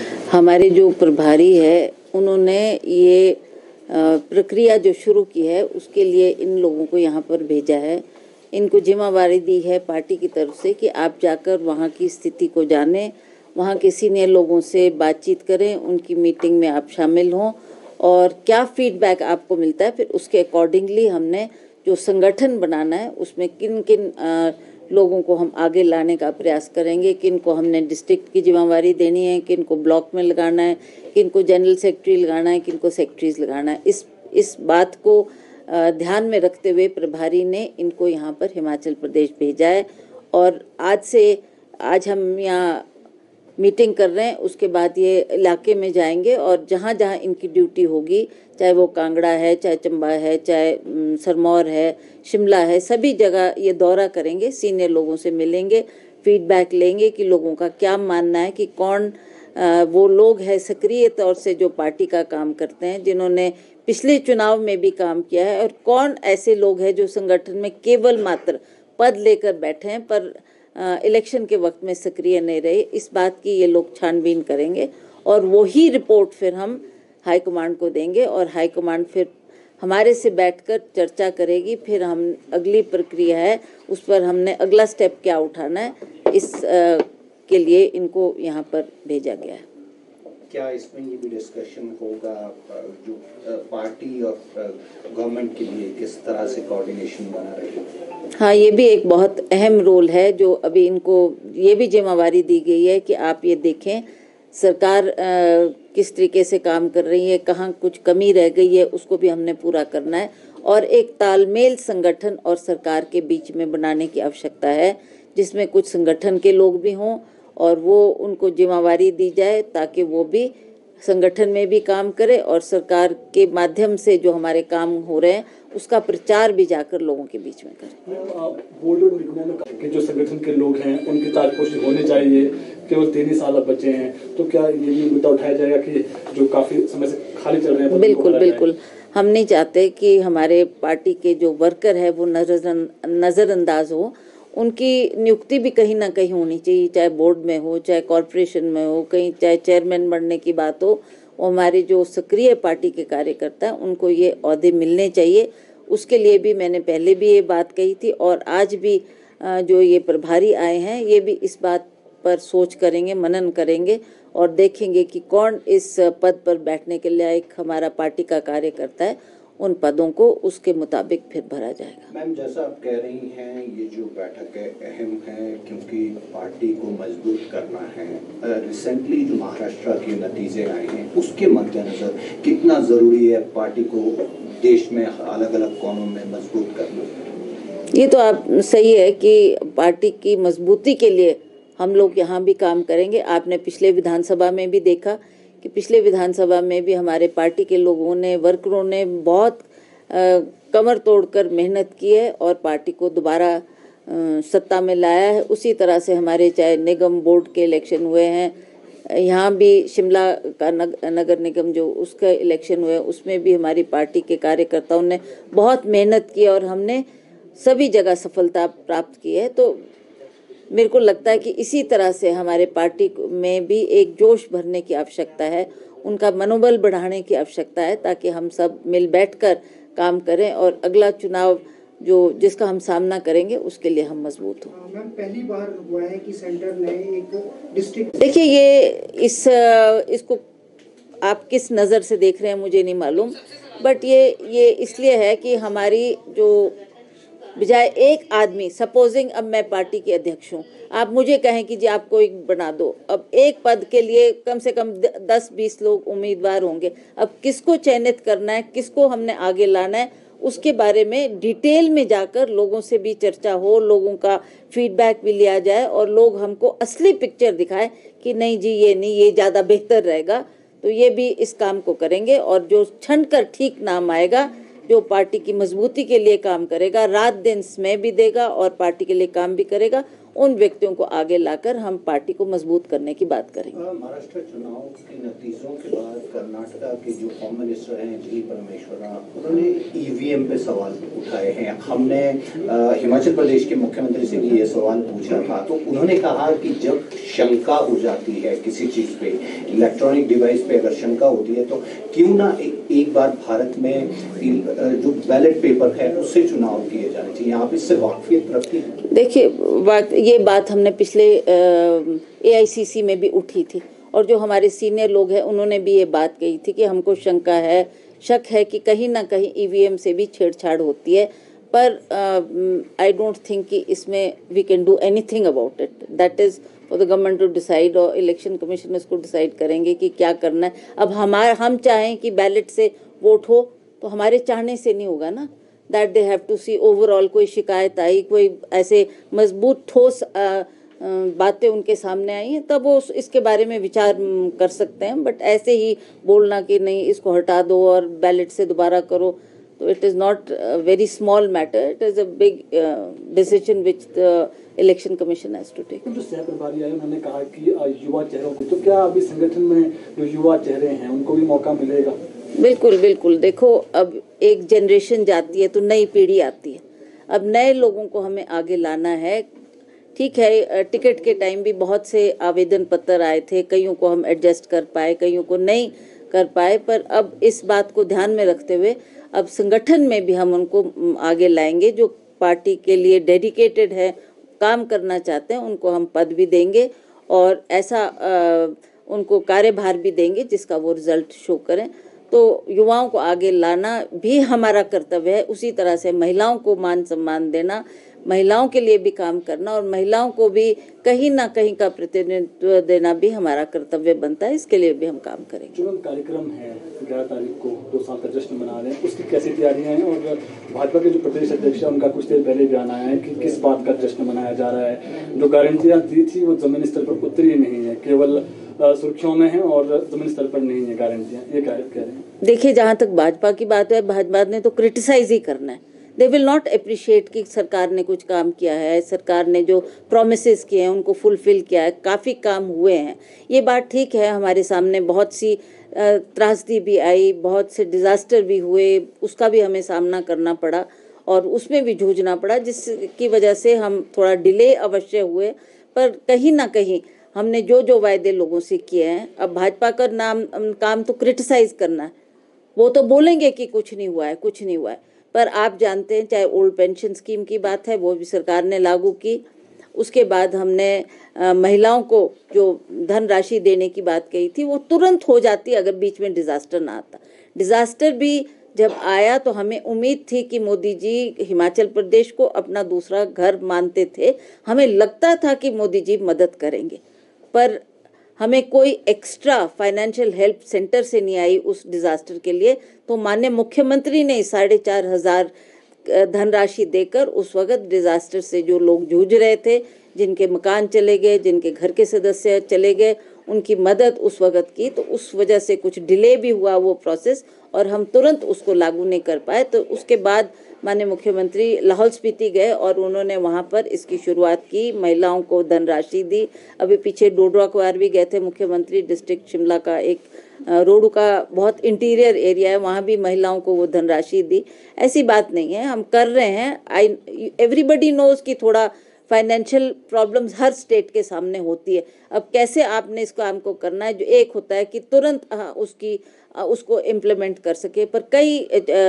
हमारे जो प्रभारी है उन्होंने ये प्रक्रिया जो शुरू की है उसके लिए इन लोगों को यहाँ पर भेजा है। इनको जिम्मेवारी दी है पार्टी की तरफ से कि आप जाकर वहाँ की स्थिति को जानें, वहाँ के सीनियर लोगों से बातचीत करें, उनकी मीटिंग में आप शामिल हों और क्या फीडबैक आपको मिलता है फिर उसके अकॉर्डिंगली हमने जो संगठन बनाना है उसमें किन किन लोगों को हम आगे लाने का प्रयास करेंगे, किन को हमने डिस्ट्रिक्ट की जिम्मेवारी देनी है, किन को ब्लॉक में लगाना है, किन को जनरल सेक्रेटरी लगाना है, किन को सेक्रेटरीज लगाना है। इस बात को ध्यान में रखते हुए प्रभारी ने इनको यहाँ पर हिमाचल प्रदेश भेजा है और आज हम यहाँ मीटिंग कर रहे हैं। उसके बाद ये इलाके में जाएंगे और जहाँ जहाँ इनकी ड्यूटी होगी, चाहे वो कांगड़ा है, चाहे चंबा है, चाहे सिरमौर है, शिमला है, सभी जगह ये दौरा करेंगे, सीनियर लोगों से मिलेंगे, फीडबैक लेंगे कि लोगों का क्या मानना है कि कौन वो लोग हैं सक्रिय तौर से जो पार्टी का काम करते हैं, जिन्होंने पिछले चुनाव में भी काम किया है और कौन ऐसे लोग हैं जो संगठन में केवल मात्र पद लेकर बैठे हैं पर इलेक्शन के वक्त में सक्रिय नहीं रहे। इस बात की ये लोग छानबीन करेंगे और वही रिपोर्ट फिर हम हाई कमांड को देंगे और हाई कमांड फिर हमारे से बैठकर चर्चा करेगी। फिर हम अगली प्रक्रिया है उस पर हमने अगला स्टेप क्या उठाना है, इस के लिए इनको यहाँ पर भेजा गया है। क्या इसमें ये भी डिस्कशन होगा जो पार्टी और गवर्नमेंट के लिए किस तरह से कोऑर्डिनेशन बना रहेगा? हाँ, ये भी एक बहुत अहम रोल है जो अभी इनको ये भी जिम्मेवारी दी गई है कि आप ये देखें सरकार किस तरीके से काम कर रही है, कहाँ कुछ कमी रह गई है, उसको भी हमने पूरा करना है और एक तालमेल संगठन और सरकार के बीच में बनाने की आवश्यकता है, जिसमें कुछ संगठन के लोग भी हों और वो उनको जिम्मेवारी दी जाए ताकि वो भी संगठन में भी काम करे और सरकार के माध्यम से जो हमारे काम हो रहे हैं उसका प्रचार भी जाकर लोगों के बीच में करें। बोर्ड और निगमों में के जो संगठन के लोग हैं उनकी ताजपोशी होनी चाहिए, केवल 3 ही साल अब बचे हैं, तो क्या ये भी मुद्दा उठाया जाएगा कि जो काफी समय से खाली चल रहे हैं? बिल्कुल हम नहीं चाहते कि हमारे पार्टी के जो वर्कर है वो नजरअंदाज हो। उनकी नियुक्ति भी कहीं ना कहीं होनी चाहिए, चाहे बोर्ड में हो, चाहे कॉरपोरेशन में हो, कहीं चाहे चेयरमैन बनने की बात हो। हमारे जो सक्रिय पार्टी के कार्यकर्ता हैं उनको ये ओहदे मिलने चाहिए। उसके लिए भी मैंने पहले भी ये बात कही थी और आज भी जो ये प्रभारी आए हैं ये भी इस बात पर सोच करेंगे, मनन करेंगे और देखेंगे कि कौन इस पद पर बैठने के लिए एक हमारा पार्टी का कार्यकर्ता है, उन पदों को उसके मुताबिक फिर भरा जाएगा। मैम, जैसा आप कह रही हैं ये जो बैठक है अहम है क्योंकि पार्टी को मजबूत करना है। रिसेंटली जो महाराष्ट्र के नतीजे आए हैं उसके मद्देनजर कितना जरूरी है पार्टी को देश में अलग अलग कोनों में मजबूत करना? ये तो आप सही है कि पार्टी की मजबूती के लिए हम लोग यहाँ भी काम करेंगे। आपने पिछले विधानसभा में भी देखा कि पिछले विधानसभा में भी हमारे पार्टी के लोगों ने, वर्करों ने बहुत कमर तोड़कर मेहनत की है और पार्टी को दोबारा सत्ता में लाया है। उसी तरह से हमारे चाहे निगम बोर्ड के इलेक्शन हुए हैं, यहाँ भी शिमला का नगर निगम जो उसका इलेक्शन हुए उसमें भी हमारी पार्टी के कार्यकर्ताओं ने बहुत मेहनत की और हमने सभी जगह सफलता प्राप्त की है। तो मेरे को लगता है कि इसी तरह से हमारे पार्टी में भी एक जोश भरने की आवश्यकता है, उनका मनोबल बढ़ाने की आवश्यकता है ताकि हम सब मिल बैठकर काम करें और अगला चुनाव जो जिसका हम सामना करेंगे उसके लिए हम मजबूत हों। मैम, पहली बार हुआ है कि सेंटर ने एक डिस्ट्रिक्ट, देखिए ये इसको आप किस नज़र से देख रहे हैं मुझे नहीं मालूम, बट ये इसलिए है कि हमारी जो बजाय एक आदमी, सपोजिंग अब मैं पार्टी के अध्यक्ष हूँ, आप मुझे कहें कि जी आपको एक बना दो, अब एक पद के लिए कम से कम 10-20 लोग उम्मीदवार होंगे। अब किसको चयनित करना है, किसको हमने आगे लाना है, उसके बारे में डिटेल में जाकर लोगों से भी चर्चा हो, लोगों का फीडबैक भी लिया जाए और लोग हमको असली पिक्चर दिखाए कि नहीं जी ये नहीं, ये ज़्यादा बेहतर रहेगा। तो ये भी इस काम को करेंगे और जो छनकर ठीक नाम आएगा, जो पार्टी की मजबूती के लिए काम करेगा, रात दिन समय भी देगा और पार्टी के लिए काम भी करेगा, उन व्यक्तियों को आगे लाकर हम पार्टी को मजबूत करने की बात करेंगे। महाराष्ट्र चुनाव के नतीजों के बाद कर्नाटका के जो होम मिनिस्टर हैं जी परमेश्वरा, उन्होंने ईवीएम पे सवाल उठाए हैं। हमने हिमाचल प्रदेश के मुख्यमंत्री से भी ये सवाल पूछा था, तो उन्होंने कहा कि जब शंका हो जाती है किसी चीज पे, इलेक्ट्रॉनिक डिवाइस पे अगर शंका होती है, तो क्यों ना एक बार भारत में जो बैलेट पेपर है उससे चुनाव किए जाने चाहिए। आप इससे वाकफियत रखती हैं? देखिए, ये बात हमने पिछले AICC में भी उठी थी, और जो हमारे सीनियर लोग हैं उन्होंने भी ये बात कही थी कि हमको शक है कि कहीं ना कहीं EVM से भी छेड़छाड़ होती है, पर आई डोंट थिंक कि इसमें we can do anything about it. That is for the government to decide, और इलेक्शन कमीशन इसको डिसाइड करेंगे कि क्या करना है। अब हम चाहें कि बैलेट से वोट हो तो हमारे चाहने से नहीं होगा ना। That they have to see overall कोई शिकायत आई, कोई ऐसे मजबूत ठोस बातें उनके सामने आई हैं, तब वो इसके बारे में विचार कर सकते हैं। बट ऐसे ही बोलना कि नहीं इसको हटा दो और बैलेट से दोबारा करो, तो it is not very small matter, it is a big decision which the election commission has to take. जो सह प्रभारी आए उन्होंने कहा कि युवा चेहरों को, तो क्या अभी संगठन में जो युवा चेहरे हैं उनको भी मौका मिलेगा? बिल्कुल बिल्कुल। देखो, अब एक जनरेशन जाती है तो नई पीढ़ी आती है। अब नए लोगों को हमें आगे लाना है। ठीक है, टिकट के टाइम भी बहुत से आवेदन पत्र आए थे, कईयों को हम एडजस्ट कर पाए, कईयों को नहीं कर पाए, पर अब इस बात को ध्यान में रखते हुए अब संगठन में भी हम उनको आगे लाएंगे। जो पार्टी के लिए डेडिकेटेड है, काम करना चाहते हैं, उनको हम पद भी देंगे और ऐसा उनको कार्यभार भी देंगे जिसका वो रिजल्ट शो करें। तो युवाओं को आगे लाना भी हमारा कर्तव्य है। उसी तरह से महिलाओं को मान सम्मान देना, महिलाओं के लिए भी काम करना और महिलाओं को भी कहीं ना कहीं का प्रतिनिधित्व देना भी हमारा कर्तव्य बनता है। इसके लिए भी हम काम करेंगे। जो कार्यक्रम है 11 तारीख को 2 साल का जश्न मना रहे हैं, उसकी कैसी तैयारियां हैं? और भाजपा के जो प्रदेश अध्यक्ष है उनका कुछ देर पहले बयान आया है कि किस बात का जश्न मनाया जा रहा है। जो गारंटियां दी थी वो जमीनी स्तर पर उतरी नहीं है, केवल सुर्खियों में है और जमीनी स्तर पर नहीं है गारंटियां। ये क्या कह रहे हैं? देखिए, जहाँ तक भाजपा की बात है, भाजपा ने तो क्रिटिसाइज ही करना है। दे विल नॉट अप्रिशिएट कि सरकार ने कुछ काम किया है, सरकार ने जो प्रोमिसेस किए हैं उनको फुलफिल किया है, काफ़ी काम हुए हैं। ये बात ठीक है, हमारे सामने बहुत सी त्रासदी भी आई, बहुत से डिज़ास्टर भी हुए, उसका भी हमें सामना करना पड़ा और उसमें भी जूझना पड़ा, जिसकी वजह से हम थोड़ा डिले अवश्य हुए, पर कहीं ना कहीं हमने जो वायदे लोगों से किए हैं। अब भाजपा का काम तो क्रिटिसाइज करना है। वो तो बोलेंगे कि कुछ नहीं हुआ है, कुछ नहीं हुआ है, पर आप जानते हैं, चाहे ओल्ड पेंशन स्कीम की बात है, वो भी सरकार ने लागू की। उसके बाद हमने महिलाओं को जो धनराशि देने की बात कही थी, वो तुरंत हो जाती अगर बीच में डिजास्टर ना आता। डिजास्टर भी जब आया तो हमें उम्मीद थी कि मोदी जी हिमाचल प्रदेश को अपना दूसरा घर मानते थे। हमें लगता था कि मोदी जी मदद करेंगे, पर हमें कोई एक्स्ट्रा फाइनेंशियल हेल्प सेंटर से नहीं आई उस डिजास्टर के लिए। तो माननीय मुख्यमंत्री ने 4,500 धनराशि देकर उस वक्त डिजास्टर से जो लोग जूझ रहे थे, जिनके मकान चले गए, जिनके घर के सदस्य चले गए, उनकी मदद उस वक्त की। तो उस वजह से कुछ डिले भी हुआ वो प्रोसेस और हम तुरंत उसको लागू नहीं कर पाए। तो उसके बाद माननीय मुख्यमंत्री लाहौल स्पीति गए और उन्होंने वहाँ पर इसकी शुरुआत की, महिलाओं को धनराशि दी। अभी पीछे डोडरा कुआर भी गए थे मुख्यमंत्री, डिस्ट्रिक्ट शिमला का एक रोडू का बहुत इंटीरियर एरिया है, वहाँ भी महिलाओं को वो धनराशि दी। ऐसी बात नहीं है, हम कर रहे हैं। एवरीबडी नोज कि थोड़ा फाइनेंशियल प्रॉब्लम्स हर स्टेट के सामने होती है। अब कैसे आपने इस काम को करना है, जो एक होता है कि तुरंत उसको इम्प्लीमेंट कर सके, पर कई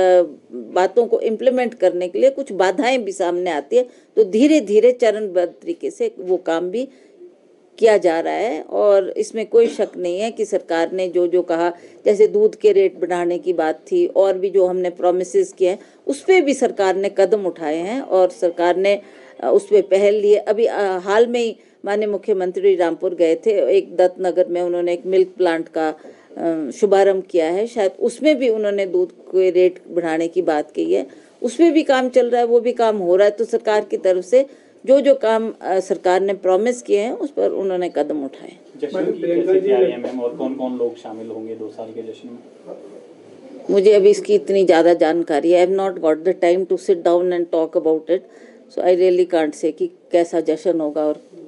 बातों को इम्प्लीमेंट करने के लिए कुछ बाधाएं भी सामने आती है। तो धीरे धीरे चरणबद्ध तरीके से वो काम भी किया जा रहा है और इसमें कोई शक नहीं है कि सरकार ने जो कहा, जैसे दूध के रेट बढ़ाने की बात थी और भी जो हमने प्रोमिसेस किए हैं, उस पर भी सरकार ने कदम उठाए हैं और सरकार ने उस पर पहल ली है। अभी हाल में ही माननीय मुख्यमंत्री रामपुर गए थे, एक दत्तनगर में उन्होंने एक मिल्क प्लांट का शुभारंभ किया है, शायद उसमें भी उन्होंने दूध के रेट बढ़ाने की बात की है। उसमें भी काम चल रहा है, वो भी काम हो रहा है। तो सरकार की तरफ से जो काम सरकार ने प्रॉमिस किए हैं उस पर उन्होंने कदम उठाए। जश्न की कैसी तैयारी है मैम, और कौन-कौन लोग शामिल होंगे 2 साल के जश्न में? मुझे अभी इसकी इतनी ज़्यादा जानकारी है। I have not got the time to sit down and talk about it, so I really can't say कि कैसा जश्न होगा और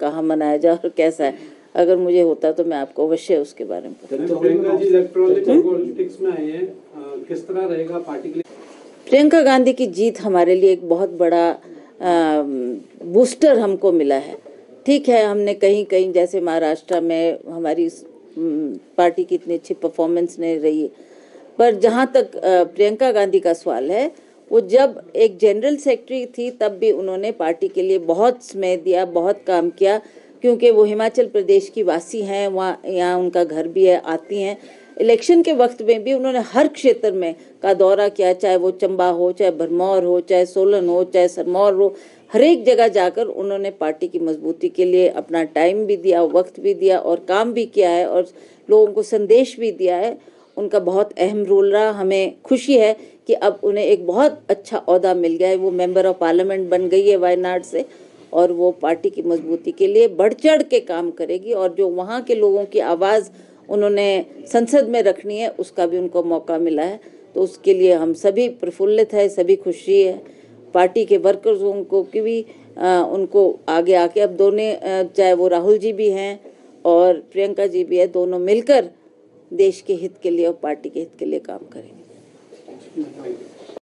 कहाँ मनाया जाए और कैसा है। अगर मुझे होता तो मैं आपको अवश्य उसके बारे में तो प्रियंका जी इलेक्टोरल पॉलिटिक्स में आई हैं, किस तरह रहेगा पार्टी के लिए? प्रियंका गांधी की जीत हमारे लिए एक बहुत बड़ा बूस्टर हमको मिला है। ठीक है, हमने कहीं कहीं जैसे महाराष्ट्र में हमारी पार्टी की इतनी अच्छी परफॉर्मेंस नहीं रही है, पर जहाँ तक प्रियंका गांधी का सवाल है, वो जब एक जनरल सेक्रेटरी थी तब भी उन्होंने पार्टी के लिए बहुत समय दिया, बहुत काम किया, क्योंकि वो हिमाचल प्रदेश की वासी हैं, वहाँ यहाँ उनका घर भी है, आती हैं। इलेक्शन के वक्त में भी उन्होंने हर क्षेत्र में का दौरा किया, चाहे वो चंबा हो, चाहे भरमौर हो, चाहे सोलन हो, चाहे सिरमौर हो, हर एक जगह जाकर उन्होंने पार्टी की मजबूती के लिए अपना टाइम भी दिया, वक्त भी दिया और काम भी किया है और लोगों को संदेश भी दिया है। उनका बहुत अहम रोल रहा। हमें खुशी है कि अब उन्हें एक बहुत अच्छा ओहदा मिल गया है, वो मेंबर ऑफ पार्लियामेंट बन गई है वायनाड से और वो पार्टी की मजबूती के लिए बढ़ चढ़ के काम करेगी और जो वहाँ के लोगों की आवाज़ उन्होंने संसद में रखनी है उसका भी उनको मौका मिला है। तो उसके लिए हम सभी प्रफुल्लित है, सभी खुशी है। पार्टी के वर्कर्स को की भी उनको आगे आके अब दोनों, चाहे वो राहुल जी भी हैं और प्रियंका जी भी है, दोनों मिलकर देश के हित के लिए और पार्टी के हित के लिए काम करेंगे।